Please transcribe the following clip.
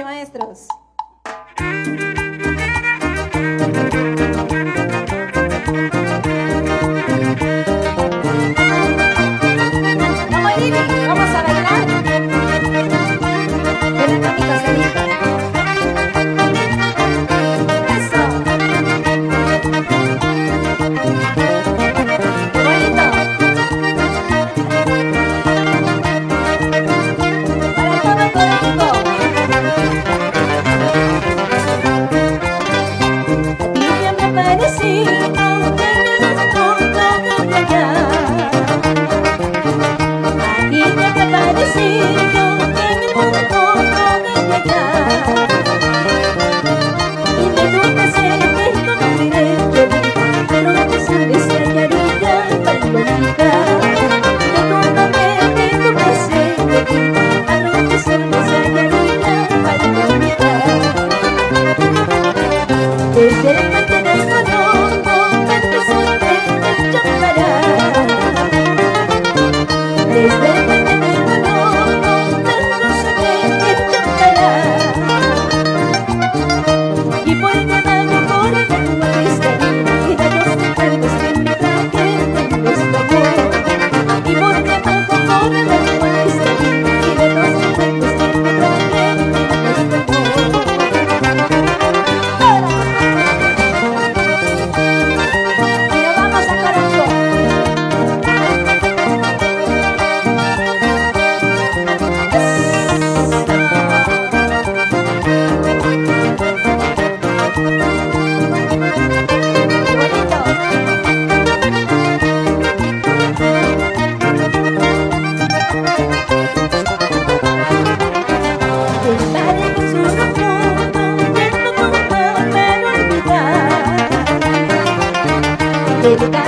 noche, maestros. Vamos, Lili, vamos a bailar. Que la manita se diga. Eso. Qué bonito. Para todo Coréico. A ti ya me ha parecido que me das todo de allá. A ti ya me ha parecido que en el mundo todo de allá. Y me gusta hacerte conocer yo vida, pero no te sabes calladita, palomita. Perdóname que tu presente vida, pero no te sabes calladita, palomita. Desde el puente del Colombo me empezó a ver chaparral. Desde el puente del Colombo me empezó a ver chaparral. Y por el caballo por el agua cristalina y de los recuerdos que me trajeron de nuestro amor. Y por el caballo por el agua cristalina y de los recuerdos que me trajeron de nuestro amor. Y nos vamos a Corongo. Qué bonito. Estaré en su profundo, viendo tu para olvidar.